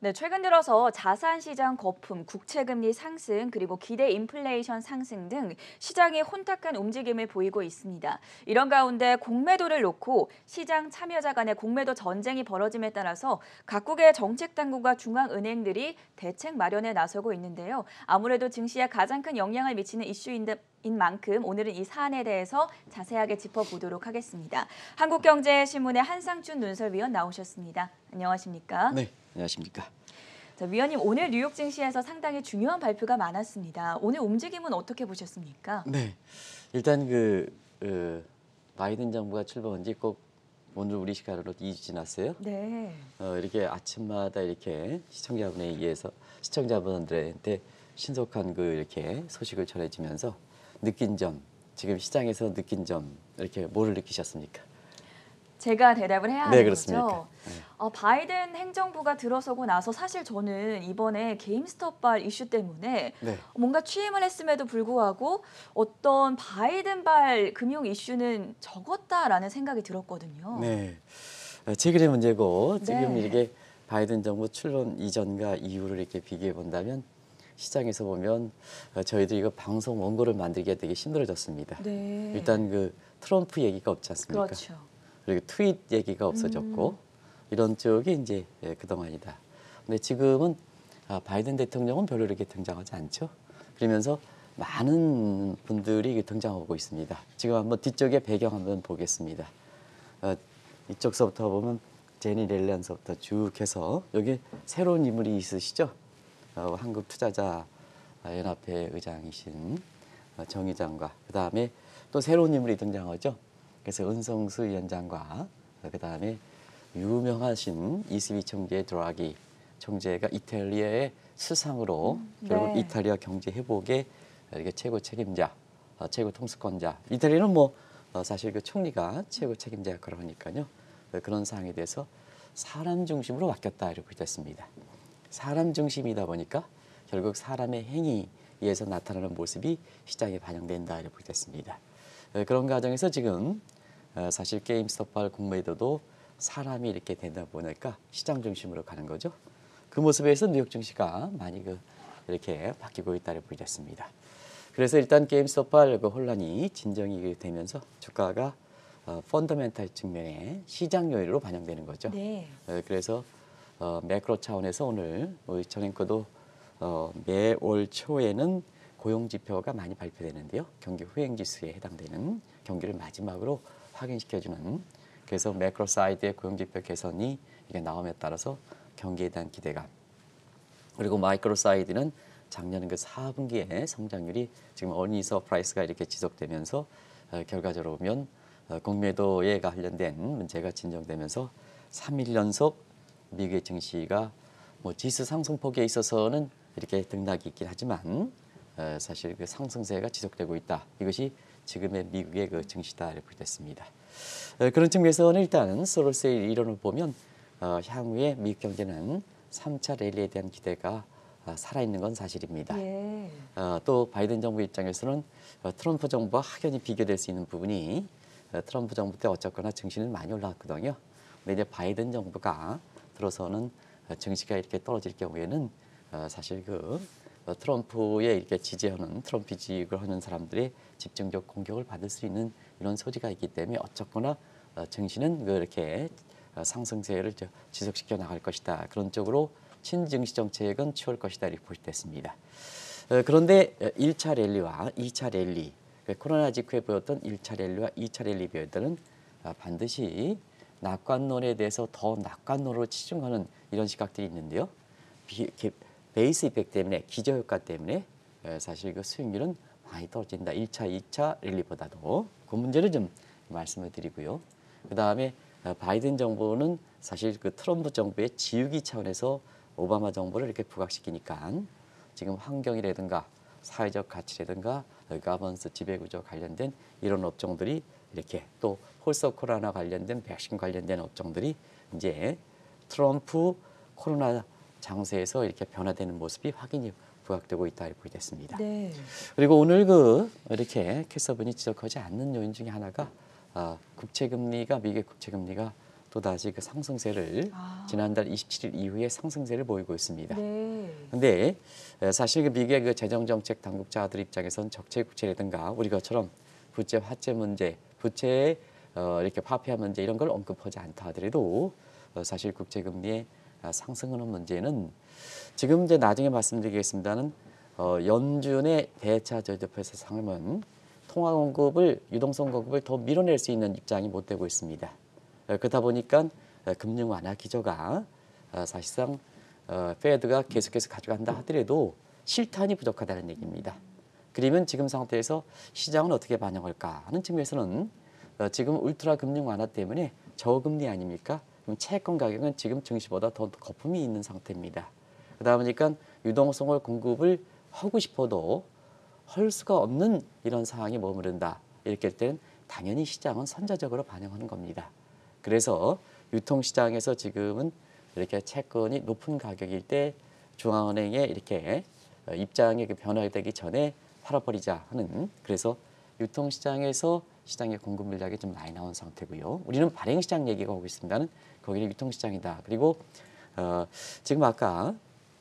네, 최근 들어서 자산 시장 거품, 국채 금리 상승, 그리고 기대 인플레이션 상승 등 시장이 혼탁한 움직임을 보이고 있습니다. 이런 가운데 공매도를 놓고 시장 참여자 간의 공매도 전쟁이 벌어짐에 따라서 각국의 정책 당국과 중앙은행들이 대책 마련에 나서고 있는데요. 아무래도 증시에 가장 큰 영향을 미치는 이슈인 만큼 오늘은 이 사안에 대해서 자세하게 짚어보도록 하겠습니다. 한국경제신문의 한상춘 논설위원 나오셨습니다. 안녕하십니까? 네, 안녕하십니까. 자, 위원님, 오늘 뉴욕 증시에서 상당히 중요한 발표가 많았습니다. 오늘 움직임은 어떻게 보셨습니까? 네, 일단 바이든 정부가 출범한 지 꼭 오늘 우리 시간으로 2주 지났어요. 네. 이렇게 아침마다 이렇게 시청자분들한테 신속한 이렇게 소식을 전해지면서 느낀 점, 지금 시장에서 느낀 점 이렇게 뭐를 느끼셨습니까? 제가 대답을 해야 네, 하는 그렇습니까? 거죠. 네. 바이든 행정부가 들어서고 나서 사실 저는 이번에 게임스톱발 이슈 때문에 네. 뭔가 취임을 했음에도 불구하고 어떤 바이든발 금융 이슈는 적었다라는 생각이 들었거든요. 네, 최근의 문제고 지금 네. 이렇게 바이든 정부 출범 이전과 이후를 이렇게 비교해 본다면 시장에서 보면 저희들이 이거 방송 원고를 만들기가 되게 힘들어졌습니다. 네. 일단 트럼프 얘기가 없지 않습니까? 그렇죠. 그리고 트윗 얘기가 없어졌고 이런 쪽이 이제 그동안이다. 근데 지금은 바이든 대통령은 별로 이렇게 등장하지 않죠. 그러면서 많은 분들이 등장하고 있습니다. 지금 한번 뒤쪽에 배경 한번 보겠습니다. 이쪽서부터 보면 제니 렐런서부터 쭉 해서 여기 새로운 인물이 있으시죠? 한국투자자연합회 의장이신 정 의장과 그다음에 또 새로운 인물이 등장하죠. 그래서 은성수 위원장과 그다음에 유명하신 ECB 총재 드라기 총재가 이탈리아의 수상으로 결국 네. 이탈리아 경제 회복의 이게 최고 책임자, 최고 통수권자. 이탈리아는 사실 총리가 최고 책임자 역할을 하니까요. 그런 사항에 대해서 사람 중심으로 바뀌었다 이렇게 됐습니다. 사람 중심이다 보니까 결국 사람의 행위에서 나타나는 모습이 시장에 반영된다 이렇게 됐습니다. 그런 과정에서 지금 사실 게임스톱발 공매도도 사람이 이렇게 되다 보니까 시장 중심으로 가는 거죠. 그 모습에서 뉴욕 증시가 많이 이렇게 바뀌고 있다고 보겠습니다. 그래서 일단 게임스톱발 혼란이 진정이 되면서 주가가 펀더멘탈 측면의 시장 요인으로 반영되는 거죠. 네. 그래서 매크로 차원에서 오늘 우리 정앵커도 매월 초에는 고용 지표가 많이 발표되는데요. 경기 후행 지수에 해당되는 경기를 마지막으로 확인시켜주는 그래서 매크로 사이드의 고용 지표 개선이 이게 나옴에 따라서 경기에 대한 기대감 그리고 마이크로 사이드는 작년 4분기에 성장률이 지금 어니스 서프라이스가 이렇게 지속되면서 결과적으로 보면 공매도에 관련된 문제가 진정되면서 3일 연속 미국의 증시가 지수 상승폭에 있어서는 이렇게 등락이 있긴 하지만 사실 상승세가 지속되고 있다. 이것이 지금의 미국의 증시다 이렇게 됐습니다. 그런 측면에서는 일단 소로스의 이론을 보면 향후에 미국 경제는 3차 랠리에 대한 기대가 살아있는 건 사실입니다. 예. 또 바이든 정부 입장에서는 트럼프 정부와 확연히 비교될 수 있는 부분이 트럼프 정부 때 어쨌거나 증시는 많이 올라왔거든요. 근데 이제 바이든 정부가 들어서는 증시가 이렇게 떨어질 경우에는 사실 트럼프에 이렇게 지지하는 트럼프 지지를 하는 사람들의 집중적 공격을 받을 수 있는 이런 소지가 있기 때문에 어쨌거나 증시는 이렇게 상승세를 지속시켜 나갈 것이다. 그런 쪽으로 친증시 정책은 취할 것이다 이렇게 보시됐습니다. 그런데 1차 랠리와 2차 랠리, 코로나 직후에 보였던 1차 랠리와 2차 랠리 비율들은 반드시 낙관론에 대해서 더 낙관론으로 치중하는 이런 시각들이 있는데요. 베이스 이펙 때문에 기저효과 때문에 사실 수익률은 많이 떨어진다. 1차, 2차 랠리보다도 그 문제를 좀 말씀을 드리고요. 그 다음에 바이든 정부는 사실 트럼프 정부의 지우기 차원에서 오바마 정부를 이렇게 부각시키니까 지금 환경이라든가 사회적 가치라든가 가버넌스 지배구조 관련된 이런 업종들이 이렇게 또 홀서 코로나 관련된 백신 관련된 업종들이 이제 트럼프 코로나 장세에서 이렇게 변화되는 모습이 확인이 부각되고 있다 이렇게 됐습니다. 네. 그리고 오늘 이렇게 캐서분이 지적하지 않는 요인 중에 하나가 국채금리가 미국의 국채금리가 또다시 그 상승세를 지난달 27일 이후에 상승세를 보이고 있습니다. 네. 근데 사실 그 미국의 그 재정정책 당국자들 입장에서는 적재 국채라든가 우리가처럼 부채 화제 문제, 부채의 이렇게 화폐화 문제 이런 걸 언급하지 않다 하더라도 사실 국제금리의 상승하는 문제는 지금 이제 나중에 말씀드리겠습니다는 연준의 대차 저조표에서 상황은 통화 공급을 유동성 공급을 더 밀어낼 수 있는 입장이 못 되고 있습니다. 그러다 보니까 금융 완화 기조가 사실상 페드가 계속해서 가져간다 하더라도 실탄이 부족하다는 얘기입니다. 그러면 지금 상태에서 시장은 어떻게 반영할까 하는 측면에서는 지금 울트라 금융 완화 때문에 저금리 아닙니까? 그럼 채권 가격은 지금 증시보다 더 거품이 있는 상태입니다. 그러다 보니까 유동성을 공급을 하고 싶어도 할 수가 없는 이런 상황에 머무른다. 이렇게 할 때는 당연히 시장은 선자적으로 반영하는 겁니다. 그래서 유통시장에서 지금은 이렇게 채권이 높은 가격일 때 중앙은행에 이렇게 입장의 그 변화가 되기 전에 팔아버리자 하는 그래서 유통시장에서 시장의 공급 물량이 좀 많이 나온 상태고요. 우리는 발행시장 얘기가 오고 있습니다는 거기는 유통시장이다. 그리고 지금 아까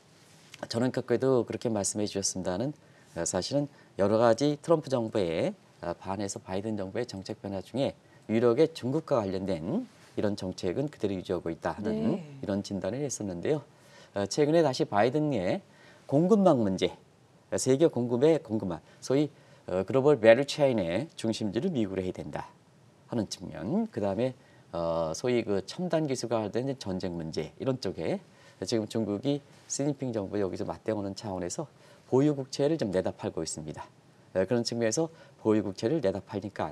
저는 그때도 그렇게 말씀해 주셨습니다는 사실은 여러 가지 트럼프 정부의 반해서 바이든 정부의 정책 변화 중에 유력의 중국과 관련된 이런 정책은 그대로 유지하고 있다 하는 이런 진단을 했었는데요. 최근에 다시 바이든의 공급망 문제, 세계 공급의 공급망, 소위 글로벌 밸류 체인의 중심지를 미국으로 해야 된다 하는 측면, 그 다음에 소위 그 첨단 기술과 관련된 전쟁 문제 이런 쪽에 지금 중국이 시진핑 정부 여기서 맞대응하는 차원에서 보유 국채를 좀 내다 팔고 있습니다. 그런 측면에서 보유 국채를 내다 팔니까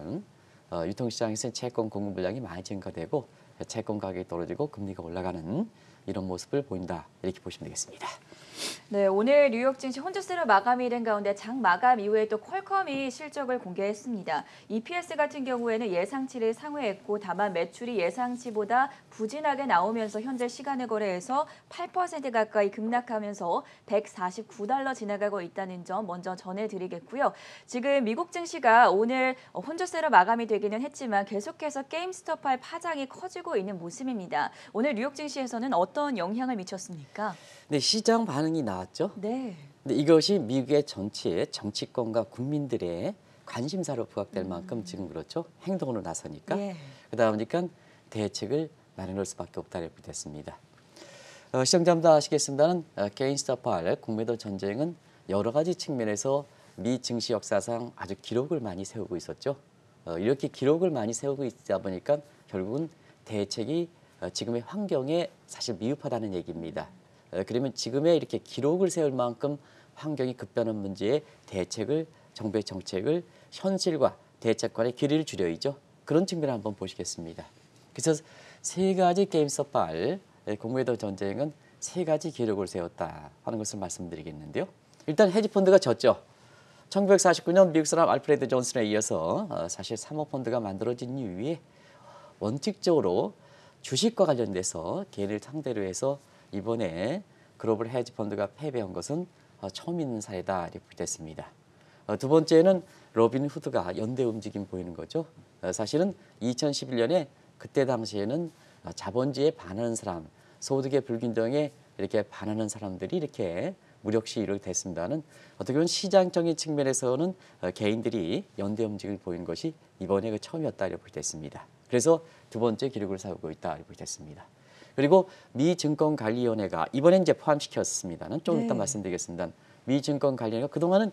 유통시장에서 채권 공급 물량이 많이 증가되고 채권 가격이 떨어지고 금리가 올라가는 이런 모습을 보인다 이렇게 보시면 되겠습니다. 네, 오늘 뉴욕 증시 혼조세로 마감이 된 가운데 장 마감 이후에 또 퀄컴이 실적을 공개했습니다. EPS 같은 경우에는 예상치를 상회했고 다만 매출이 예상치보다 부진하게 나오면서 현재 시간을 거래해서 8% 가까이 급락하면서 $149 지나가고 있다는 점 먼저 전해드리겠고요. 지금 미국 증시가 오늘 혼조세로 마감이 되기는 했지만 계속해서 게임스톱할 파장이 커지고 있는 모습입니다. 오늘 뉴욕 증시에서는 어떤 영향을 미쳤습니까? 네, 시장 반응이 나왔죠. 네. 근데 이것이 미국의 전체 정치권과 국민들의 관심사로 부각될 만큼 지금 그렇죠. 행동으로 나서니까. 예. 그러다 보니까 대책을 마련할 수밖에 없다 이렇게 됐습니다. 시청자분들 아시겠습니다는 게임스톱할 공매도 전쟁은 여러 가지 측면에서 미 증시 역사상 아주 기록을 많이 세우고 있었죠. 이렇게 기록을 많이 세우고 있다 보니까 결국은 대책이 지금의 환경에 사실 미흡하다는 얘기입니다. 그러면 지금의 이렇게 기록을 세울 만큼 환경이 급변한 문제에 대책을 정부의 정책을 현실과 대책 간의 길이를 줄여야죠. 그런 측면을 한번 보시겠습니다. 그래서 세 가지 게임스톱발 공매도 전쟁은 세 가지 기록을 세웠다 하는 것을 말씀드리겠는데요. 일단 헤지펀드가 졌죠. 1949년 미국 사람 알프레드 존슨에 이어서 사실 사모펀드가 만들어진 이후에 원칙적으로 주식과 관련돼서 개인을 상대로 해서 이번에 글로벌 헤지펀드가 패배한 것은 처음 있는 사례다 이렇게 됐습니다. 두 번째는 로빈 후드가 연대 움직임 보이는 거죠. 사실은 2011년에 그때 당시에는 자본주의에 반하는 사람, 소득의 불균등에 이렇게 반하는 사람들이 이렇게 무력 시위를 됐습니다는 어떻게 보면 시장적인 측면에서는 개인들이 연대 움직임을 보이는 것이 이번에 그 처음이었다 이렇게 됐습니다. 그래서 두 번째 기록을 세우고 있다 이렇게 됐습니다. 그리고 미 증권관리위원회가 이번에 이제 포함시켰습니다는 좀 이따 말씀드리겠습니다. 미 증권관리위원회가 그동안은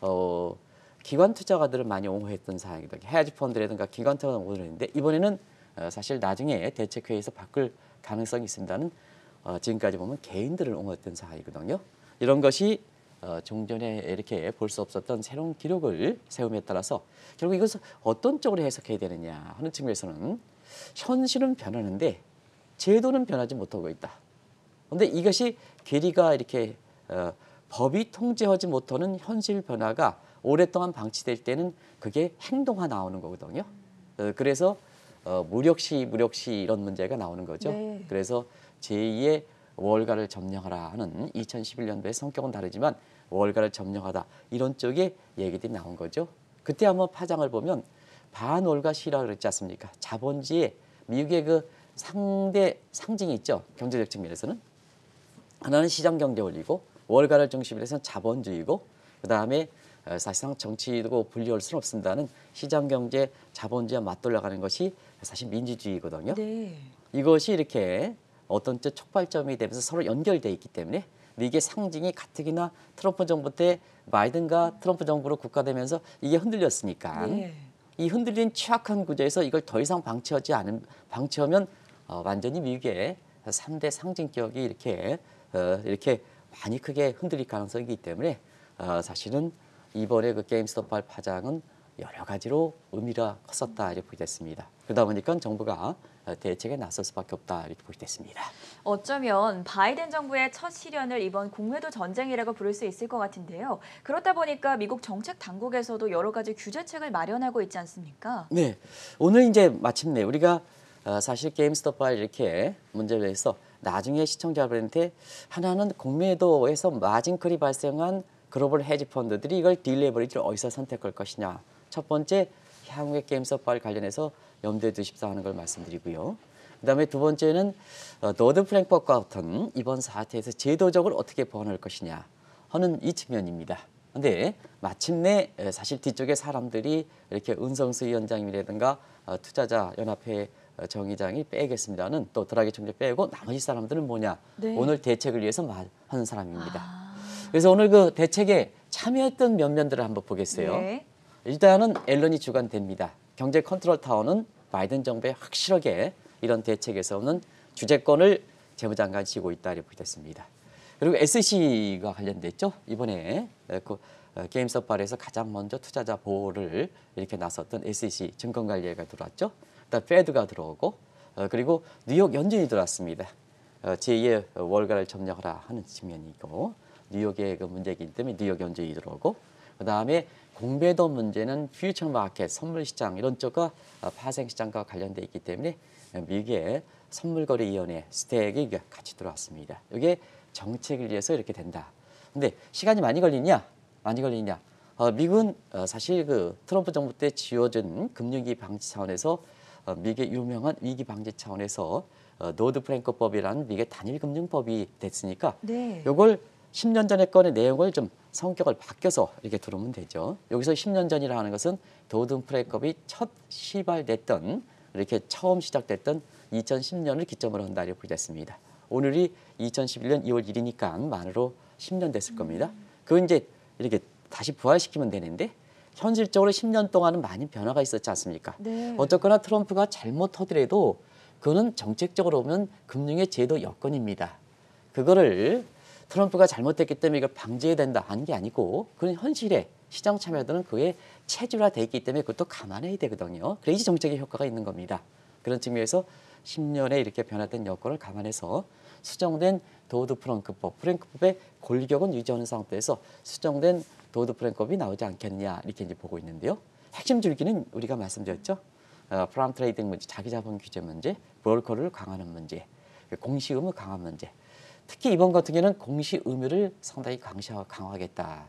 기관 투자가들을 많이 옹호했던 사항이다. 헤지펀드라든가 기관 투자가 옹호를 했는데 이번에는 사실 나중에 대책회의에서 바꿀 가능성이 있습니다는 지금까지 보면 개인들을 옹호했던 사항이거든요. 이런 것이 종전에 이렇게 볼 수 없었던 새로운 기록을 세움에 따라서 결국 이것을 어떤 쪽으로 해석해야 되느냐 하는 측면에서는 현실은 변하는데 제도는 변하지 못하고 있다. 그런데 이것이 괴리가 이렇게 법이 통제하지 못하는 현실 변화가 오랫동안 방치될 때는 그게 행동화 나오는 거거든요. 그래서 무력시 이런 문제가 나오는 거죠. 네. 그래서 제2의 월가를 점령하라 하는 2011년도의 성격은 다르지만 월가를 점령하다 이런 쪽의 얘기들이 나온 거죠. 그때 한번 파장을 보면 반월가 시위라고 그랬지 않습니까? 자본주의 미국의 그 상대 상징이 있죠. 경제적 측면에서는 하나는 시장 경제 원리고 월가를 중심으로 해서는 자본주의고 그다음에 사실상 정치도 분리할 수는 없습니다는 시장 경제 자본주의와 맞돌아가는 것이 사실 민주주의거든요. 네. 이것이 이렇게 어떤 촉발점이 되면서 서로 연결돼 있기 때문에 근데 이게 상징이 가뜩이나 트럼프 정부 때 바이든과 트럼프 정부로 국가되면서 이게 흔들렸으니까 네. 이 흔들린 취약한 구조에서 이걸 더 이상 방치하면 완전히 미국의 3대 상징격이 이렇게 많이 크게 흔들릴 가능성이 있기 때문에 사실은 이번에 그 게임스톱 파장은 여러 가지로 의미가 컸었다 이렇게 보게 됐습니다. 그러다 보니까 정부가 대책에 나설 수밖에 없다 이렇게 보게 됐습니다. 어쩌면 바이든 정부의 첫 시련을 이번 공매도 전쟁이라고 부를 수 있을 것 같은데요. 그렇다 보니까 미국 정책 당국에서도 여러 가지 규제책을 마련하고 있지 않습니까? 네, 오늘 이제 마침내 우리가 사실 게임스톱 이렇게 문제를 내서 나중에 시청자분한테 하나는 공매도에서 마진컬이 발생한 글로벌 헤지 펀드들이 이걸 딜레버리지를 어디서 선택할 것이냐. 첫 번째 향후의 게임스톱 관련해서 염두에 두십사 하는 걸 말씀드리고요. 그다음에 두 번째는 도드 프랭크법과 같은 이번 사태에서 제도적으로 어떻게 보완할 것이냐 하는 이 측면입니다. 근데 마침내 사실 뒤쪽에 사람들이 이렇게 은성수 위원장이라든가 투자자 연합회 정의장이 빼겠습니다는 또 드라기 총재 빼고 나머지 사람들은 뭐냐 네. 오늘 대책을 위해서 말하는 사람입니다. 아, 그래서 오늘 그 대책에 참여했던 면면들을 한번 보겠어요. 네. 일단은 앨런이 주관됩니다. 경제 컨트롤 타워는 바이든 정부에 확실하게 이런 대책에서 오는 주재권을 재무장관이 쥐고 있다 이렇게 보게 됐습니다. 그리고 SEC가 관련됐죠. 이번에 게임스톱 발에서 가장 먼저 투자자 보호를 이렇게 나섰던 SEC 증권관리회가 들어왔죠. 그다음 페드가 들어오고 그리고 뉴욕 연준이 들어왔습니다. 제2의 월가를 점령하라 하는 측면이고 뉴욕의 그 문제이기 때문에 뉴욕 연준이 들어오고 그다음에 공매도 문제는 퓨처 마켓 선물 시장 이런 쪽과 파생 시장과 관련돼 있기 때문에 미국의 선물거래위원회 스택이 같이 들어왔습니다. 이게 정책을 위해서 이렇게 된다. 근데 시간이 많이 걸리냐? 많이 걸리냐? 미국은 사실 그 트럼프 정부 때 지어진 금융위기 방지 차원에서 미국의 유명한 위기 방지 차원에서 노드 프랭크법이라는 미국의 단일 금융법이 됐으니까 네. 이걸 10년 전에 건의 내용을 좀 성격을 바뀌어서 이렇게 들어오면 되죠. 여기서 10년 전이라 하는 것은 도드 프랭크법이 첫 시발됐던 이렇게 처음 시작됐던 2010년을 기점으로 한다 이렇게 됐습니다. 오늘이 2011년 2월 1일이니까 만으로 10년 됐을 겁니다. 그건 이제 이렇게 다시 부활시키면 되는데 현실적으로 10년 동안은 많이 변화가 있었지 않습니까? 네. 어쨌거나 트럼프가 잘못하더라도 그거는 정책적으로 보면 금융의 제도 여건입니다. 그거를 트럼프가 잘못했기 때문에 이걸 방지해야 된다 하는 게 아니고 그건 현실에 시장 참여들은 그게 체질화돼 있기 때문에 그것도 감안해야 되거든요. 그래야지 정책의 효과가 있는 겁니다. 그런 측면에서 10년에 이렇게 변화된 여건을 감안해서 수정된 도드 프랭크법의 골격은 유지하는 상태에서 수정된 도드 프랭크법이 나오지 않겠냐 이렇게 이제 보고 있는데요. 핵심 줄기는 우리가 말씀드렸죠. 프람 트레이딩 문제, 자기자본 규제 문제, 브로커를 강화하는 문제, 공시 의무 강화 문제. 특히 이번 같은 경우는 공시 의무를 상당히 강화하겠다.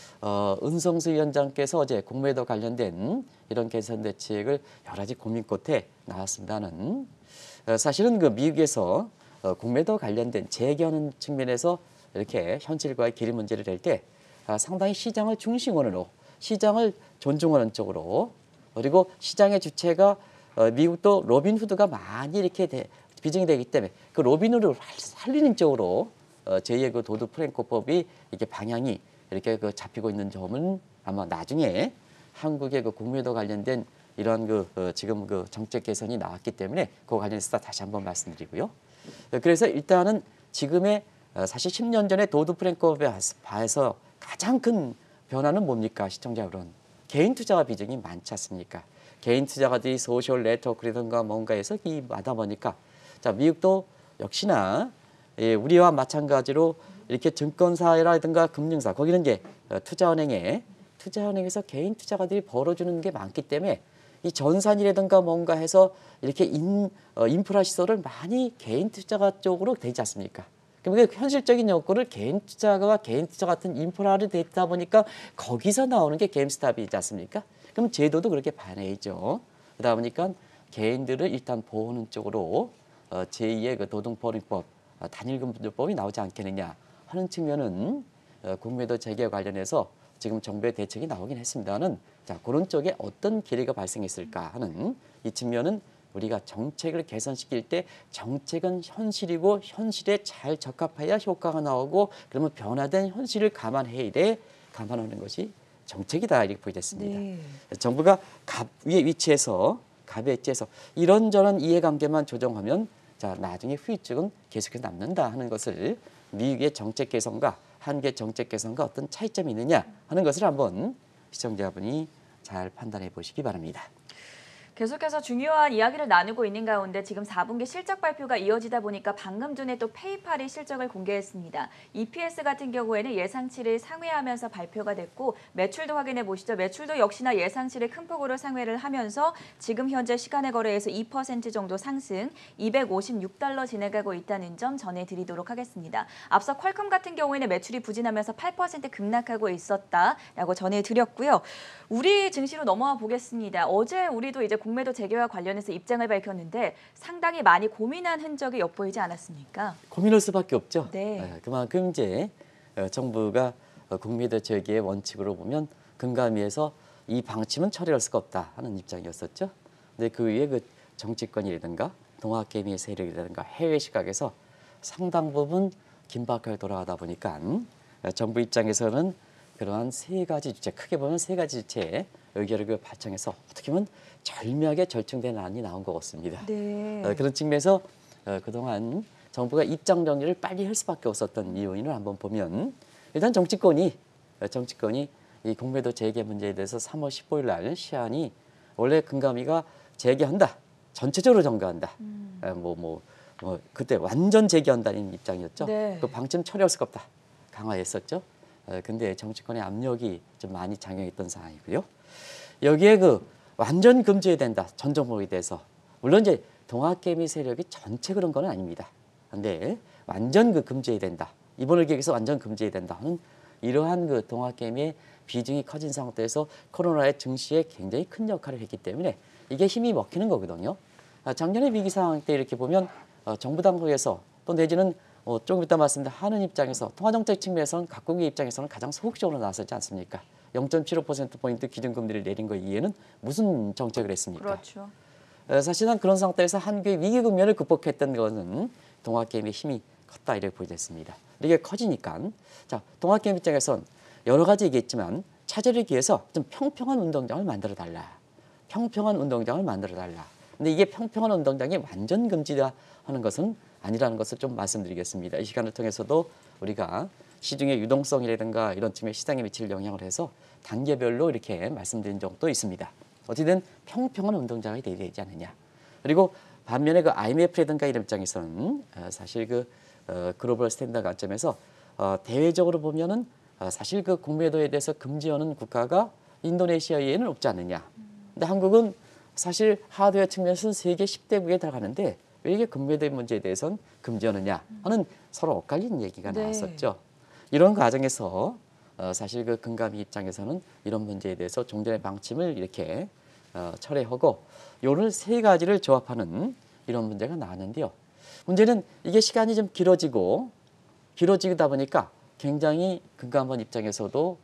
은성수 위원장께서 어제 공매도 관련된 이런 개선 대책을 여러 가지 고민 끝에 나왔습니다는 사실은 그 미국에서 공매도 관련된 재개하는 측면에서 이렇게 현실과의 길이 문제를 낼 때 상당히 시장을 중심원으로 시장을 존중하는 쪽으로 그리고 시장의 주체가 미국도 로빈후드가 많이 이렇게 비중이 되기 때문에 그 로빈후드를 살리는 쪽으로 제2의 그 도드 프랭크법이 이렇게 방향이 이렇게 그 잡히고 있는 점은 아마 나중에 한국의 그 공매도 관련된 이런 지금 그 정책 개선이 나왔기 때문에 그거 관련해서 다시 한번 말씀드리고요. 그래서 일단은 지금의 사실 10년 전에 도드 프랭크법에 봐서 가장 큰 변화는 뭡니까 시청자 여러분? 개인 투자가 비중이 많지 않습니까? 개인 투자가들이 소셜 네트워크라든가 뭔가에서 많다 보니까 자 미국도 역시나 우리와 마찬가지로 이렇게 증권사라든가 금융사 거기는 이제 투자은행에서 개인 투자가들이 벌어주는 게 많기 때문에 이 전산이라든가 뭔가 해서 이렇게 인프라 시설을 많이 개인 투자가 쪽으로 되지 않습니까? 그러면 현실적인 여건을 개인 투자가 개인 투자 같은 인프라를 되다 보니까 거기서 나오는 게 게임스탑이지 않습니까? 그럼 제도도 그렇게 반해야죠. 그러다 보니까 개인들을 일단 보호하는 쪽으로 제2의 그 도동법인법 단일금융법이 나오지 않겠느냐 하는 측면은 공매도 재개 관련해서 지금 정부의 대책이 나오긴 했습니다는 자 그런 쪽에 어떤 기회가 발생했을까 하는 이 측면은 우리가 정책을 개선시킬 때 정책은 현실이고 현실에 잘 적합해야 효과가 나오고 그러면 변화된 현실을 감안하는 것이 정책이다 이렇게 보여졌습니다. 네. 정부가 갑 위에 위치해서 갑의 위치해서 이런저런 이해관계만 조정하면 자 나중에 후유증은 계속해서 남는다 하는 것을 미국의 정책 개선과 한국의 정책 개선과 어떤 차이점이 있느냐 하는 것을 한번 시청자분이 잘 판단해 보시기 바랍니다. 계속해서 중요한 이야기를 나누고 있는 가운데 지금 4분기 실적 발표가 이어지다 보니까 방금 전에 또 페이팔이 실적을 공개했습니다. EPS 같은 경우에는 예상치를 상회하면서 발표가 됐고 매출도 확인해 보시죠. 매출도 역시나 예상치를 큰 폭으로 상회를 하면서 지금 현재 시간의 거래에서 2% 정도 상승, 256달러 지나가고 있다는 점 전해드리도록 하겠습니다. 앞서 퀄컴 같은 경우에는 매출이 부진하면서 8% 급락하고 있었다라고 전해드렸고요. 우리 증시로 넘어와 보겠습니다. 어제 우리도 이제 공매도 재개와 관련해서 입장을 밝혔는데 상당히 많이 고민한 흔적이 엿보이지 않았습니까? 고민할 수밖에 없죠. 네. 그만큼 이제 정부가 공매도 재개의 원칙으로 보면 금감위에서 이 방침은 처리할 수가 없다 하는 입장이었었죠. 근데 그 위에 그 정치권이라든가 동학개미 세력이라든가 해외 시각에서 상당 부분 긴박하게 돌아가다 보니까 정부 입장에서는 그러한 세 가지 주체, 크게 보면 세 가지 주체의 의결을 발청해서 어떻게 보면 절묘하게 절충된 안이 나온 것 같습니다. 네. 그런 측면에서 그동안 정부가 입장 정리를 빨리 할 수밖에 없었던 이유를 한번 보면 일단 정치권이 이 공매도 재개 문제에 대해서 3월 15일 날 시한이 원래 금감위가 재개한다. 전체적으로 정가한다. 그때 완전 재개한다는 입장이었죠. 네. 그 방침 처리할 수가 없다. 강화했었죠. 근데 정치권의 압력이 좀 많이 작용했던 상황이고요. 여기에 그 완전 금지해야 된다. 전 종목에 대해서. 물론 이제 동학개미 세력이 전체 그런 건 아닙니다. 근데 완전 그 금지해야 된다. 이번을 기획해서 완전 금지해야 된다 하는 이러한 그 동학개미의 비중이 커진 상태에서 코로나의 증시에 굉장히 큰 역할을 했기 때문에 이게 힘이 먹히는 거거든요. 작년에 위기 상황 때 이렇게 보면 정부 당국에서 또 내지는 조금 이따 말씀드린 하는 입장에서 통화정책 측면에서는 각국의 입장에서는 가장 소극적으로 나섰지 않습니까? 0.75%포인트 기준금리를 내린 거 이외에는 무슨 정책을 했습니까? 그렇죠. 사실은 그런 상태에서 한국의 위기 국면을 극복했던 것은 동학개미의 힘이 컸다 이렇게 보여졌습니다. 이게 커지니까 자 동학개미 입장에서는 여러 가지 얘기했지만 차질을 기해서 좀 평평한 운동장을 만들어 달라. 평평한 운동장을 만들어 달라. 근데 이게 평평한 운동장이 완전 금지다 하는 것은 아니라는 것을 좀 말씀드리겠습니다. 이 시간을 통해서도 우리가 시중의 유동성이라든가 이런 측면 시장에 미칠 영향을 해서 단계별로 이렇게 말씀드린 적도 있습니다. 어쨌든 평평한 운동장이 되어야 되지 않느냐. 그리고 반면에 그 IMF라든가 이런 입장에서는 사실 그 글로벌 스탠다드 관점에서 대외적으로 보면은 사실 그 공매도에 대해서 금지하는 국가가 인도네시아 이외에는 없지 않느냐. 근데 한국은 사실 하드웨어 측면에서는 세계 10대국에 들어가는데 왜 이게 공매도 문제에 대해서는 금지하느냐 하는 서로 엇갈린 얘기가 네. 나왔었죠. 이런 과정에서 사실 그 금감위 입장에서는 이런 문제에 대해서 종전의 방침을 이렇게 철회하고 요런 세 가지를 조합하는 이런 문제가 나왔는데요. 문제는 이게 시간이 좀 길어지다 보니까 굉장히 금감원 입장에서도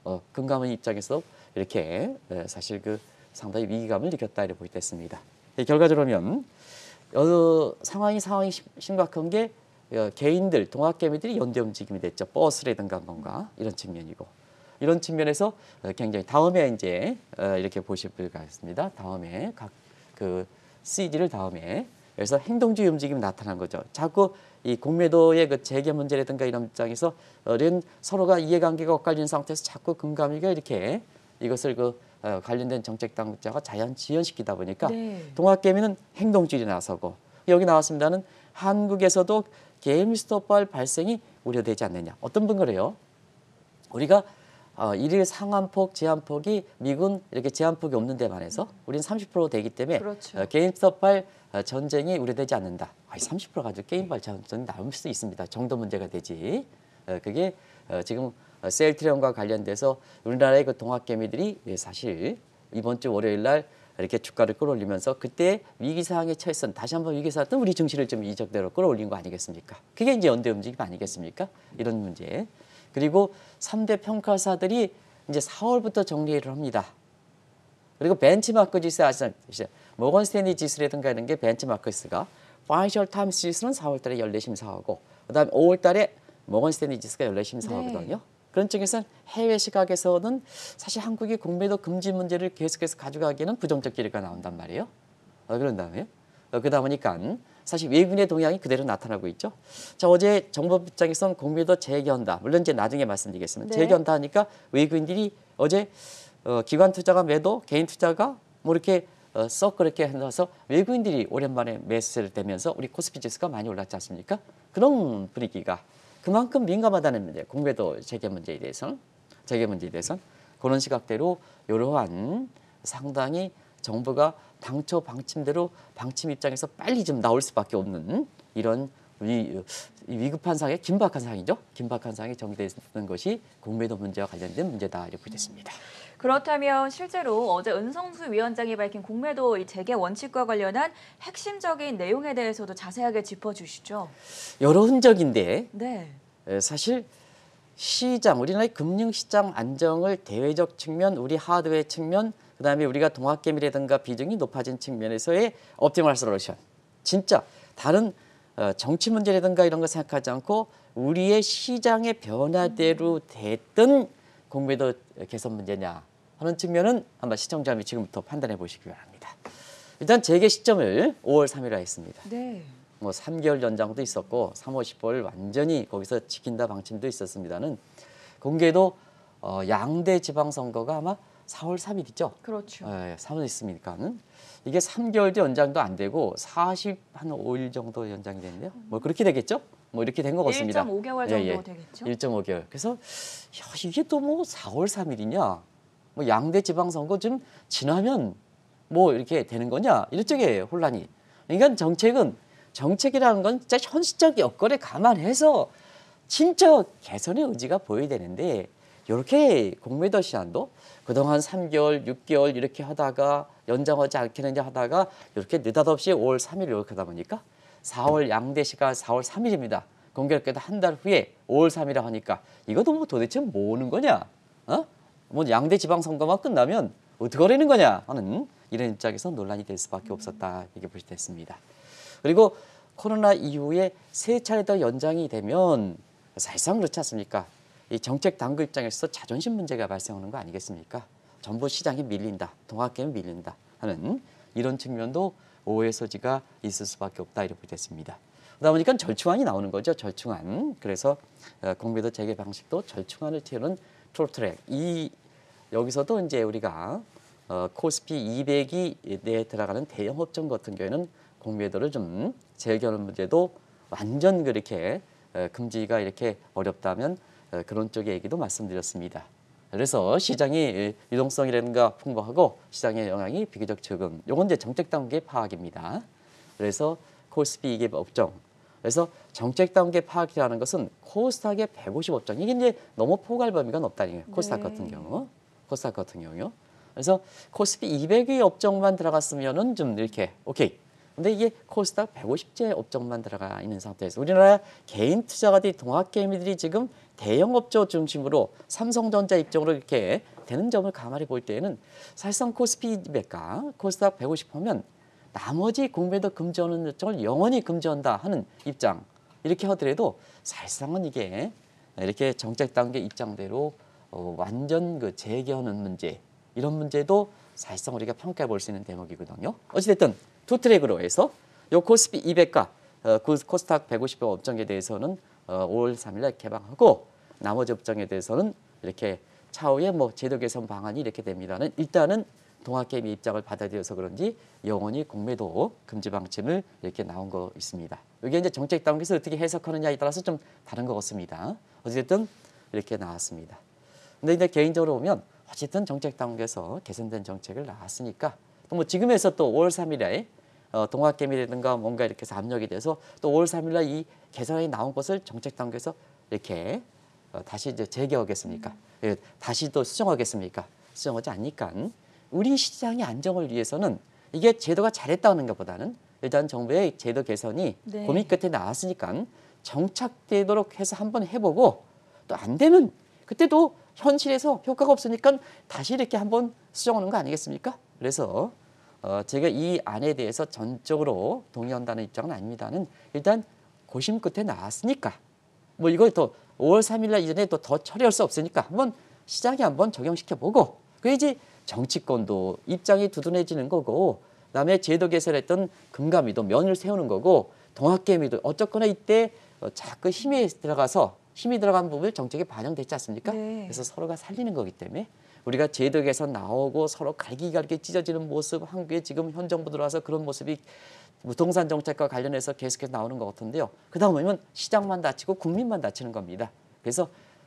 이렇게 사실 그 상당히 위기감을 느꼈다 이렇게 보겠습니다. 결과적으로 보면 상황이 심각한 게 개인들, 동학개미들이 연대 움직임이 됐죠. 버스라든가 뭔가 이런 측면이고 이런 측면에서 굉장히 다음에 이제 이렇게 보실 것 같습니다. 다음에 각 그 CD를 다음에 그래서 행동주의 움직임이 나타난 거죠. 자꾸 이 공매도의 그 재개 문제라든가 이런 입장에서 서로가 이해관계가 엇갈린 상태에서 자꾸 금감위가 이렇게 이것을 관련된 정책 당국자가 지연시키다 보니까 네. 동학개미는 행동주의에 나서고 여기 나왔습니다는 한국에서도 게임스톱발 발생이 우려되지 않느냐. 어떤 분 그래요? 우리가 일일 상한폭, 제한폭이 미국은 이렇게 제한폭이 없는 데 반해서 우리는 30% 되기 때문에 그렇죠. 게임스톱발 전쟁이 우려되지 않는다. 30% 가지고 게임발 전쟁이 나올 수 있습니다. 정도 문제가 되지. 그게 지금 셀트리온과 관련돼서 우리나라의 그 동학개미들이 사실 이번 주 월요일 날 이렇게 주가를 끌어올리면서 그때 위기 상황에 처했던 다시 한번 위기 상황 우리 증시를 좀 이적대로 끌어올린 거 아니겠습니까? 그게 이제 연대 움직임 아니겠습니까? 이런 문제. 그리고 3대 평가사들이 이제 4월부터 정리를 합니다. 그리고 벤치마크 지수 아시죠? 모건 스탠리 지수라든가 이런 게 벤치마크 지수가 파이셜 타임스 지수는 4월 달에 연례 심사하고 그다음에 5월 달에 모건 스탠리 지수가 연례 심사하거든요. 그런 쪽에서는 해외 시각에서는 사실 한국이 공매도 금지 문제를 계속해서 가져가기에는 부정적 기류가 나온단 말이에요. 그런 다음에 그러다 보니까 사실 외국인의 동향이 그대로 나타나고 있죠. 자, 어제 정부 입장에서는 공매도 재개한다. 물론 이제 나중에 말씀드리겠습니다. 재개한다 하니까 외국인들이 어제 기관 투자가 매도, 개인 투자가 뭐 이렇게 썩 그렇게 해서 외국인들이 오랜만에 매수세를 떼면서 우리 코스피 지수가 많이 올랐지 않습니까? 그런 분위기가 그만큼 민감하다는 문제, 공매도 재개 문제에 대해서는 그런 시각대로 이러한 상당히 정부가 당초 방침대로 방침 입장에서 빨리 좀 나올 수밖에 없는 이런 위급한 상황의 긴박한 상황이죠. 긴박한 상황이 정리되는 것이 공매도 문제와 관련된 문제다 이렇게 됐습니다. 그렇다면 실제로 어제 은성수 위원장이 밝힌 공매도 재개 원칙과 관련한 핵심적인 내용에 대해서도 자세하게 짚어주시죠. 여러 흔적인데 네. 사실 시장, 우리나라의 금융시장 안정을 대외적 측면, 우리 하드웨어 측면, 그다음에 우리가 동학개미라든가 비중이 높아진 측면에서의 옵티멀 솔루션. 진짜 다른 정치 문제라든가 이런 거 생각하지 않고 우리의 시장의 변화대로 됐던 공매도 개선 문제냐 하는 측면은 한번 시청자님이 지금부터 판단해 보시기 바랍니다. 일단 재개 시점을 5월 3일로 했습니다. 네. 뭐 3개월 연장도 있었고 3월 10월 완전히 거기서 지킨다 방침도 있었습니다는 공개도 양대 지방선거가 아마 4월 3일이죠. 그렇죠. 3월 있으니까는 이게 3개월도 연장도 안 되고 45일 정도 연장이 됐는데요. 뭐 그렇게 되겠죠? 뭐 이렇게 된 것 같습니다. 1.5개월 정도 되겠죠. 1.5개월. 그래서 야, 이게 또 뭐 4월 3일이냐? 뭐 양대 지방선거 좀 지나면 뭐 이렇게 되는 거냐? 이쪽에 혼란이. 그러니까 정책이라는 건 진짜 현실적 여건에 감안해서 진짜 개선의 의지가 보여야 되는데 이렇게 공매도 시한도 그동안 3개월, 6개월 이렇게 하다가 연장하지 않겠느냐 하다가 이렇게 느닷없이 5월 3일 이렇게 하다 보니까 4월 양대시가 4월 3일입니다. 공교롭게도 한 달 후에 5월 3일이라 하니까 이것도 뭐 도대체 뭐 하는 거냐? 뭐 양대 지방선거만 끝나면 어떻게 하려는 거냐 하는 이런 입장에서 논란이 될 수밖에 없었다 이렇게 볼 수 있습니다. 그리고 코로나 이후에 세 차례 더 연장이 되면 사실상 그렇지 않습니까? 이 정책 당국 입장에서 자존심 문제가 발생하는 거 아니겠습니까? 전부 시장에 밀린다, 동학개미 밀린다 하는 이런 측면도 오해 소지가 있을 수밖에 없다 이렇게 됐습니다. 그러다 보니까 절충안이 나오는 거죠. 절충안. 그래서 공매도 재개 방식도 절충안을 채우는 트로트랙. 여기서도 이제 우리가 코스피 200이 내에 들어가는 대형 업종 같은 경우에는 공매도를 좀 재개하는 문제도 완전 그렇게 금지가 이렇게 어렵다면 그런 쪽의 얘기도 말씀드렸습니다. 그래서 시장이 유동성이라든가 풍부하고 시장의 영향이 비교적 적은 요건 이제 정책 당국의 파악입니다. 그래서 코스피 이게 업종. 그래서 정책 당국의 파악이라는 것은 코스닥의 150업종. 이게 이제 너무 포괄 범위가 높다는 거예요. 코스닥 같은 경우. 코스닥 같은 경우요. 그래서 코스피 200위 업종만 들어갔으면은 좀 이렇게 오케이. 근데 이게 코스닥 150제 업종만 들어가 있는 상태에서 우리나라 개인 투자가들이 동학개미들이 지금 대형 업종 중심으로 삼성전자 입장으로 이렇게 되는 점을 가만히 볼 때에는 사실상 코스피 200과 코스닥 150 하면 나머지 공매도 금지하는 일정을 영원히 금지한다 하는 입장 이렇게 하더라도 사실상은 이게 이렇게 정책 단계 입장대로 완전 그 재개하는 문제 이런 문제도 사실상 우리가 평가해 볼 수 있는 대목이거든요. 어찌됐든 두 트랙으로 해서 요 코스피 200과 코스닥 150 업종에 대해서는 5월 3일날 개방하고 나머지 업종에 대해서는 이렇게 차후에 뭐 제도 개선 방안이 이렇게 됩니다는 일단은 동학개미 입장을 받아들여서 그런지 영원히 공매도 금지 방침을 이렇게 나온 거 있습니다. 이게 이제 정책 당국에서 어떻게 해석하느냐에 따라서 좀 다른 것 같습니다. 어쨌든 이렇게 나왔습니다. 근데 이제 개인적으로 보면 어쨌든 정책 당국에서 개선된 정책을 나왔으니까 또 뭐 지금에서 또 5월 3일에 동학개미라든가 뭔가 이렇게 해서 압력이 돼서 또 5월 3일날 이 개선안이 나온 것을 정책 당국에서 이렇게 다시 이제 재개하겠습니까? 다시 또 수정하겠습니까? 수정하지 않으니까 우리 시장의 안정을 위해서는 이게 제도가 잘했다는 것보다는 일단 정부의 제도 개선이 네. 고민 끝에 나왔으니까 정착되도록 해서 한번 해보고 또 안 되면 그때도 현실에서 효과가 없으니까 다시 이렇게 한번 수정하는 거 아니겠습니까? 그래서 제가 이 안에 대해서 전적으로 동의한다는 입장은 아닙니다는 일단 고심 끝에 나왔으니까 뭐 이걸 또 5월 3일 날 이전에 또 더 처리할 수 없으니까 한번 시장에 한번 적용시켜 보고 그래야지 정치권도 입장이 두둔해지는 거고 그다음에 제도 개설했던 금감위도 면을 세우는 거고 동학개미도 어쨌거나 이때 자꾸 힘이 들어간 부분이 정책에 반영됐지 않습니까? 네. 그래서 서로가 살리는 거기 때문에 우리가 제도 개선 나오고 서로 갈기갈기 찢어지는 모습 한국에 지금 현 정부 들어와서 그런 모습이 부동산 정책과 관련해서 계속해서 나오는 것 같은데요. 그다음 보면 시장만 다치고 국민만 다치는 겁니다. 그래서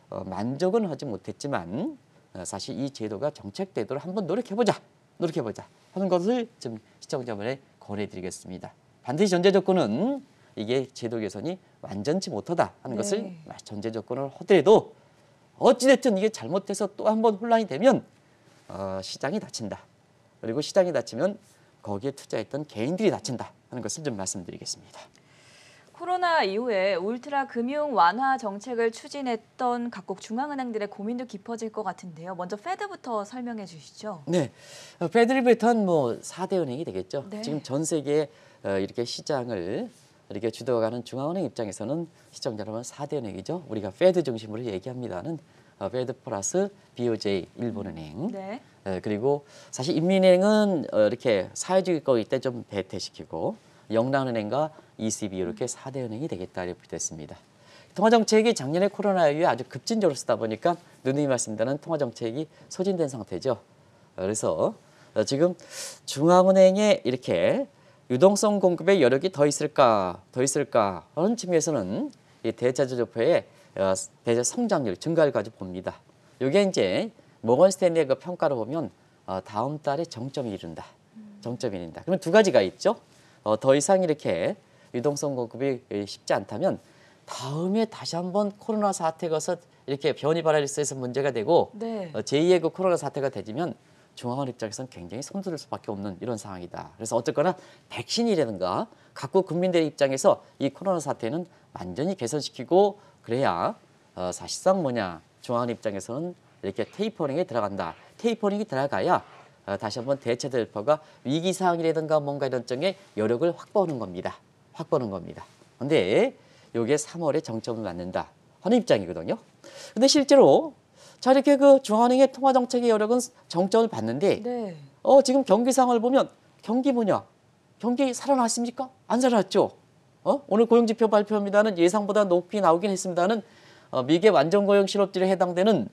만족은 하지 못했지만 사실 이 제도가 정책되도록 한번 노력해보자 하는 것을 좀 시청자분에 권해드리겠습니다. 반드시 전제 조건은 이게 제도 개선이 완전치 못하다 하는 네. 것을 전제 조건을 하더라도 어찌됐든 이게 잘못돼서 또 한 번 혼란이 되면 시장이 다친다. 그리고 시장이 다치면 거기에 투자했던 개인들이 다친다 하는 것을 좀 말씀드리겠습니다. 코로나 이후에 울트라 금융 완화 정책을 추진했던 각국 중앙은행들의 고민도 깊어질 것 같은데요. 먼저 페드부터 설명해 주시죠. 네, 페드리부터는 뭐 4대 은행이 되겠죠. 네. 지금 전 세계에 이렇게 시장을 이렇게 주도하는 중앙은행 입장에서는 시청자 여러분 4대 은행이죠. 우리가 페드 중심으로 얘기합니다는 페드 플러스 BOJ 일본은행. 네. 그리고 사실 인민은행은 이렇게 사회주의 거일 때 좀 배태시키고 영란은행과 ECB 이렇게 4대 은행이 되겠다 이렇게 됐습니다. 통화정책이 작년에 코로나 이후에 아주 급진적으로 쓰다 보니까 누누이 말씀드리는 통화정책이 소진된 상태죠. 그래서 지금 중앙은행에 이렇게 유동성 공급의 여력이 더 있을까 하는 측면에서는 이 대자주 조표의 대자 성장률 증가를 가지고 봅니다. 이게 이제 모건 스탠리의 그 평가를 보면 다음 달에 정점이 이른다. 정점이 이른다. 그러면 두 가지가 있죠. 더 이상 이렇게 유동성 공급이 쉽지 않다면 다음에 다시 한번 코로나 사태가 와서 이렇게 변이 발생해서 문제가 되고 네. 제2의 그 코로나 사태가 되지면 중앙은행 입장에서는 굉장히 손들을 수밖에 없는 이런 상황이다. 그래서 어쨌거나 백신이라든가 각국 국민들의 입장에서 이 코로나 사태는 완전히 개선시키고 그래야 사실상 중앙은행 입장에서는 이렇게 테이퍼링에 들어간다. 테이퍼링이 들어가야 다시 한번 대체 델파가 위기 상황이라든가 뭔가 이런 쪽에 여력을 확보하는 겁니다. 그런데 이게 3월에 정점을 맞는다 하는 입장이거든요. 근데 실제로 자 이렇게 그 중앙은행의 통화 정책의 여력은 정점을 봤는데 네. 지금 경기 상황을 보면 경기 경기 살아났습니까? 안 살아났죠. 오늘 고용지표 발표합니다는 예상보다 높이 나오긴 했습니다는 미국의 완전 고용 실업률에 해당되는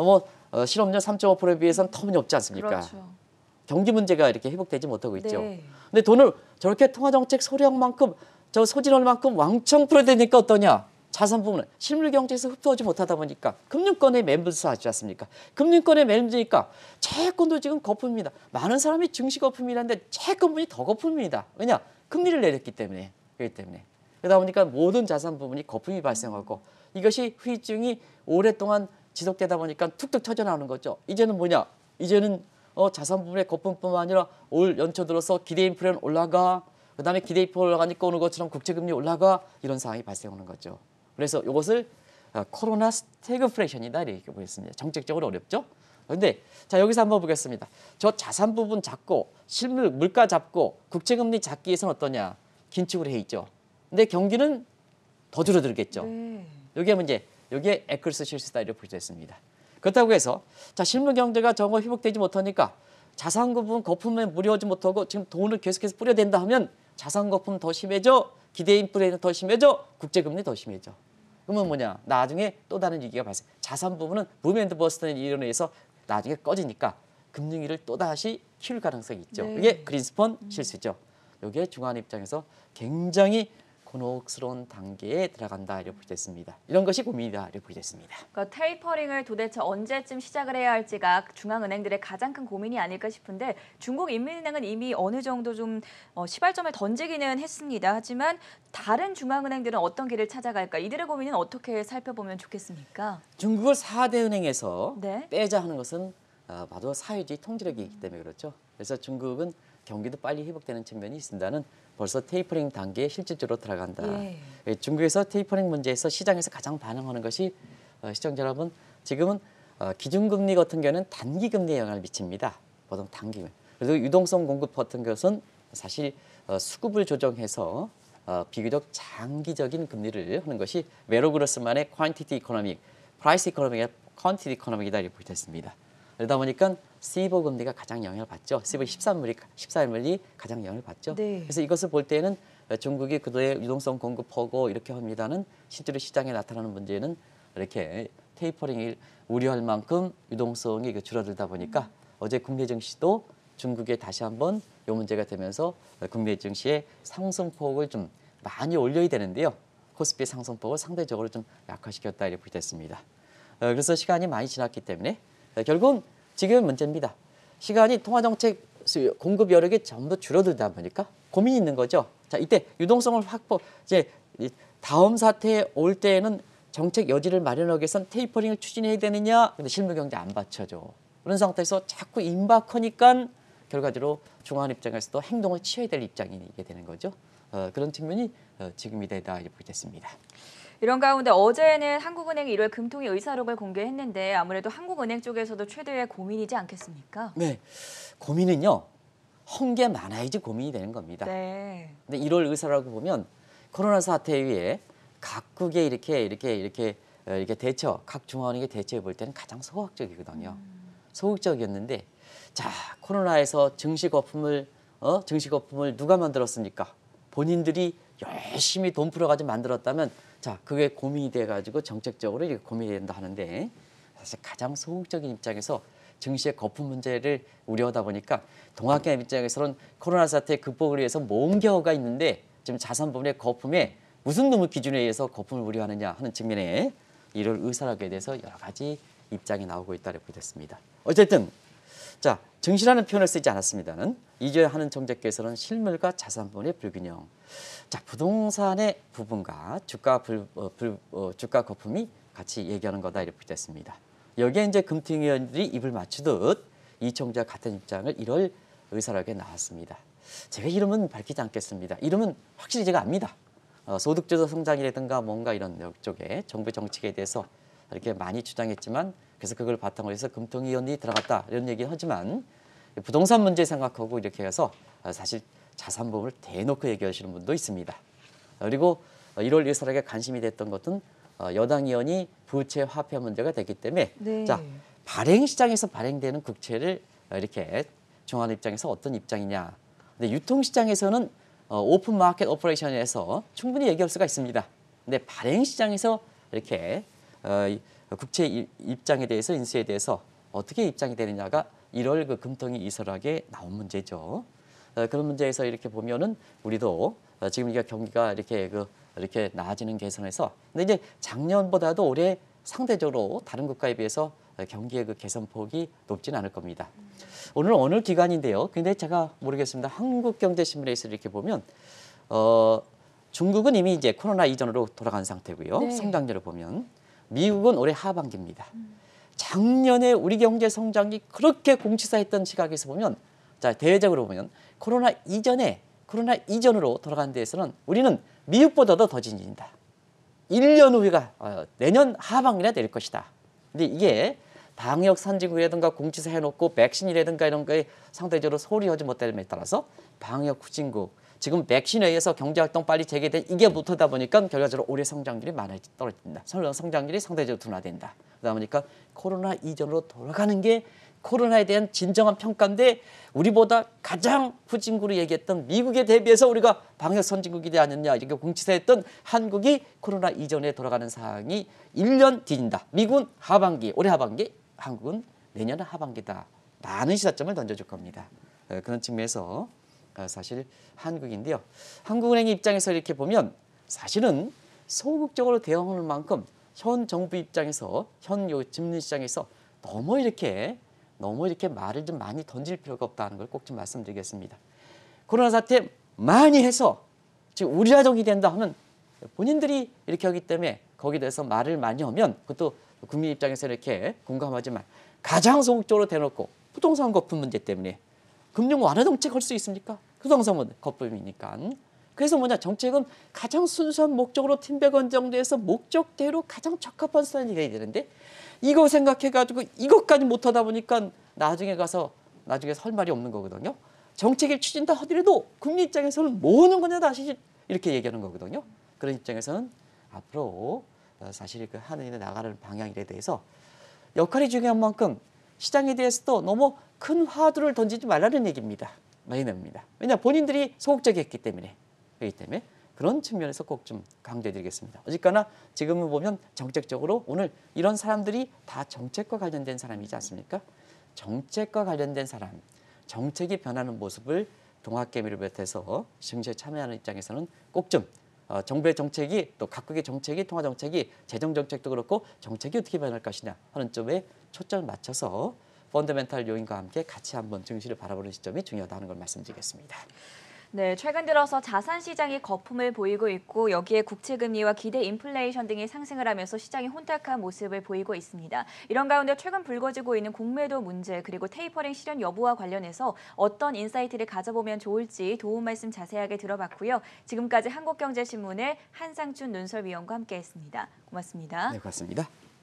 실업률 3.5%에 비해서는 터무니없지 않습니까? 그렇죠. 경기 문제가 이렇게 회복되지 못하고 있죠. 네. 근데 돈을 저렇게 통화정책 소량만큼 소진할 만큼 왕창 풀어대니까 어떠냐? 자산 부분은 실물 경제에서 흡수하지 못하다 보니까 금융권에 맴돌지 않습니까? 금융권에 맴드니까 채권도 지금 거품입니다. 많은 사람이 증시 거품이라는데 채권분이 더 거품입니다. 왜냐? 금리를 내렸기 때문에. 그렇기 때문에. 그러다 보니까 모든 자산 부분이 거품이 발생하고 이것이 후유증이 오랫동안 지속되다 보니까 툭툭 터져나오는 거죠. 이제는 이제는 자산 부분의 거품뿐만 아니라 올 연초 들어서 기대 인플레는 올라가. 그다음에 기대 인플레 올라가니까 오는 것처럼 국채금리 올라가. 이런 상황이 발생하는 거죠. 그래서 이것을 코로나 스태그플레이션이다 이렇게 보겠습니다. 정책적으로 어렵죠. 그런데 자 여기서 한번 보겠습니다. 저 자산 부분 잡고 실물 물가 잡고 국채금리 잡기 위해서는 어떠냐. 긴축을 해 있죠. 근데 경기는 더 줄어들겠죠. 네. 이게 문제. 이게 에클스 실수다 이렇게 볼 수 있습니다. 그렇다고 해서 자 실물 경제가 저거 회복되지 못하니까 자산 부분 거품에 무리하지 못하고 지금 돈을 계속해서 뿌려댄다 하면 자산 거품 더 심해져, 기대 인플레는 더 심해져, 국제금리 더 심해져. 그러면 나중에 또 다른 위기가 발생. 자산 부분은 붐앤드 버스트는 이론에 의해서 나중에 꺼지니까 금융위기를 또 다시 키울 가능성이 있죠. 네. 이게 그린스펀 실수죠. 이게 중앙 입장에서 굉장히 곤혹스러운 단계에 들어간다 이렇게 보겠습니다. 이런 것이 고민이다 이렇게 보겠습니다. 그러니까 테이퍼링을 도대체 언제쯤 시작을 해야 할지가 중앙은행들의 가장 큰 고민이 아닐까 싶은데 중국 인민은행은 이미 어느 정도 좀 시발점을 던지기는 했습니다. 하지만 다른 중앙은행들은 어떤 길을 찾아갈까? 이들의 고민은 어떻게 살펴보면 좋겠습니까? 중국을 4대 은행에서 네. 빼자 하는 것은 봐도 사회주의 통제력이 있기 때문에 그렇죠. 그래서 중국은 경기도 빨리 회복되는 측면이 있습니다는 벌써 테이퍼링 단계에 실질적으로 들어간다. 예. 중국에서 테이퍼링 문제에서 시장에서 가장 반응하는 것이 시청자 여러분 지금은 기준금리 같은 경우는 단기금리에 영향을 미칩니다. 보통 단기금리. 그래도 유동성 공급 같은 것은 사실 수급을 조정해서 비교적 장기적인 금리를 하는 것이 메로그로스만의 퀀티티 이코노믹, 프라이스 이코노믹의 퀀티티 이코노믹이다 이렇게 보겠습니다. 그러다 보니까 시보 금리가 가장 영향을 받죠. 시보 14일물이 가장 영향을 받죠. 네. 그래서 이것을 볼 때는 중국이 그도의 유동성 공급하고 이렇게 합니다는 실제로 시장에 나타나는 문제는 이렇게 테이퍼링을 우려할 만큼 유동성이 줄어들다 보니까 어제 국내 증시도 중국에 다시 한번 이 문제가 되면서 국내 증시의 상승폭을 좀 많이 올려야 되는데요. 코스피 상승폭을 상대적으로 좀 약화시켰다 이렇게 됐습니다. 그래서 시간이 많이 지났기 때문에 결국은 지금 문제입니다. 시간이 통화정책 공급 여력이 전부 줄어들다 보니까 고민이 있는 거죠. 자, 이때 유동성을 확보, 이제 다음 사태에 올 때에는 정책 여지를 마련하기 위해서는 테이퍼링을 추진해야 되느냐? 근데 실물 경제 안 받쳐줘. 그런 상태에서 자꾸 임박하니까 결과적으로 중앙 입장에서도 행동을 취해야 될 입장이게 되는 거죠. 그런 측면이 지금이 되다 이렇게 보겠습니다. 이런 가운데 어제는 한국은행이 1월 금통위 의사록을 공개했는데 아무래도 한국은행 쪽에서도 최대의 고민이지 않겠습니까? 네, 고민은요. 한 게 많아야지 고민이 되는 겁니다. 네. 근데 1월 의사라고 보면 코로나 사태에 의해 각국의 이렇게 대처, 각 중앙은행의 대처해 볼 때는 가장 소극적이거든요. 소극적이었는데, 자 코로나에서 증시 거품을 누가 만들었습니까? 본인들이 열심히 돈 풀어가지고 만들었다면, 자 그게 고민이 돼가지고 정책적으로 이렇게 고민이 된다 하는데, 사실 가장 소극적인 입장에서 증시의 거품 문제를 우려하다 보니까 동학개미 입장에서는 코로나 사태 극복을 위해서 모은 경우가 있는데 지금 자산 부분의 거품에 무슨 놈의 기준에 의해서 거품을 우려하느냐 하는 측면에 이를 의사락에 대해서 여러 가지 입장이 나오고 있다고 보겠습니다. 어쨌든 자 증시라는 표현을 쓰지 않았습니다는 이제 하는 정책께서는 실물과 자산 부분의 불균형. 자 부동산의 부분과 주가 거품이 같이 얘기하는 거다 이렇게 보겠습니다. 여기에 이제 금통위원들이 입을 맞추듯 이 총재와 같은 입장을 1월 의사락에 나왔습니다. 제가 이름은 밝히지 않겠습니다. 이름은 확실히 제가 압니다. 소득주도 성장이라든가 뭔가 이런 쪽에 정부 정책에 대해서 이렇게 많이 주장했지만 그래서 그걸 바탕으로 해서 금통위원이 들어갔다 이런 얘기를 하지만 부동산 문제 생각하고 이렇게 해서 사실 자산 부분을 대놓고 얘기하시는 분도 있습니다. 그리고 1월 의사락에 관심이 됐던 것은 여당 의원이 부채 화폐 문제가 됐기 때문에 네. 자 발행 시장에서 발행되는 국채를 이렇게 중앙 입장에서 어떤 입장이냐. 근데 유통 시장에서는 오픈 마켓 오퍼레이션에서 충분히 얘기할 수가 있습니다. 근데 발행 시장에서 이렇게 국채 입장에 대해서 인수에 대해서 어떻게 입장이 되느냐가 1월 그 금통위 이설학에 나온 문제죠. 그런 문제에서 이렇게 보면은 우리도 지금 경기가 이렇게 나아지는 개선에서 근데 이제 작년보다도 올해 상대적으로 다른 국가에 비해서 경기의 그 개선폭이 높지는 않을 겁니다. 오늘 어느 기관인데요. 근데 제가 모르겠습니다. 한국경제신문에서 이렇게 보면 중국은 이미 이제 코로나 이전으로 돌아간 상태고요. 네. 성장률을 보면 미국은 올해 하반기입니다. 작년에 우리 경제 성장이 그렇게 공치사했던 시각에서 보면 자 대외적으로 보면 코로나 이전으로 돌아간 데에서는 우리는 미국보다도 더 진진다. 1년 후가 내년 하반기나 될 것이다. 근데 이게 방역 선진국이라든가 공치사 해놓고 백신이라든가 이런 거에 상대적으로 소홀히 하지 못됨에 따라서 방역 후진국 지금 백신에 의해서 경제활동 빨리 재개된 이게 못하다 보니까 결과적으로 올해 성장률이 많이 떨어진다. 성장률이 상대적으로 둔화된다. 그러다 보니까 코로나 이전으로 돌아가는 게 코로나에 대한 진정한 평가인데 우리보다 가장 후진국으로 얘기했던 미국에 대비해서 우리가 방역 선진국이 아니냐 이렇게 공치사했던 한국이 코로나 이전에 돌아가는 상황이 1년 뒤진다. 미국은 하반기, 올해 하반기, 한국은 내년 하반기다. 라는 시사점을 던져줄 겁니다. 그런 측면에서 사실 한국인데요. 한국은행 입장에서 이렇게 보면 사실은 소극적으로 대응하는 만큼 현 정부 입장에서 현 금리시장에서 너무 이렇게 말을 좀 많이 던질 필요가 없다는 걸 꼭 좀 말씀드리겠습니다. 코로나 사태 많이 해서 지금 우려적이 된다 하면 본인들이 이렇게 하기 때문에 거기에 대해서 말을 많이 하면 그것도 국민 입장에서 이렇게 공감하지만 가장 소극적으로 대놓고 부동산 거품 문제 때문에 금융 완화 정책 할 수 있습니까? 부동산 거품이니까. 그래서 뭐냐, 정책은 가장 순수한 목적으로 팀백원 정도에서 목적대로 가장 적합한 수단이 돼야 되는데, 이거 생각해가지고 이것까지 못하다 보니까 나중에 설 말이 없는 거거든요. 정책을 추진다 하더라도 국민 입장에서는 뭐 하는 거냐 다시 이렇게 얘기하는 거거든요. 그런 입장에서는 앞으로 사실 그 하는 일에 나가는 방향에 대해서 역할이 중요한 만큼 시장에 대해서도 너무 큰 화두를 던지지 말라는 얘기입니다. 마이너입니다. 왜냐, 본인들이 소극적이었기 때문에. 그렇기 때문에 그런 측면에서 꼭 좀 강조해드리겠습니다. 어쨌거나 지금은 보면 정책적으로 오늘 이런 사람들이 다 정책과 관련된 사람이지 않습니까? 정책과 관련된 사람, 정책이 변하는 모습을 동학개미를 비롯해서 정치에 참여하는 입장에서는 꼭 좀 정부의 정책이, 또 각국의 정책이, 통화정책이, 재정정책도 그렇고 정책이 어떻게 변할 것이냐 하는 쪽에 초점을 맞춰서 펀더멘탈 요인과 함께 같이 한번 증시를 바라보는 시점이 중요하다는 걸 말씀드리겠습니다. 네, 최근 들어서 자산 시장이 거품을 보이고 있고 여기에 국채 금리와 기대 인플레이션 등이 상승을 하면서 시장이 혼탁한 모습을 보이고 있습니다. 이런 가운데 최근 불거지고 있는 공매도 문제 그리고 테이퍼링 실현 여부와 관련해서 어떤 인사이트를 가져보면 좋을지 도움 말씀 자세하게 들어봤고요. 지금까지 한국경제신문의 한상춘 논설위원과 함께했습니다. 고맙습니다. 네, 고맙습니다.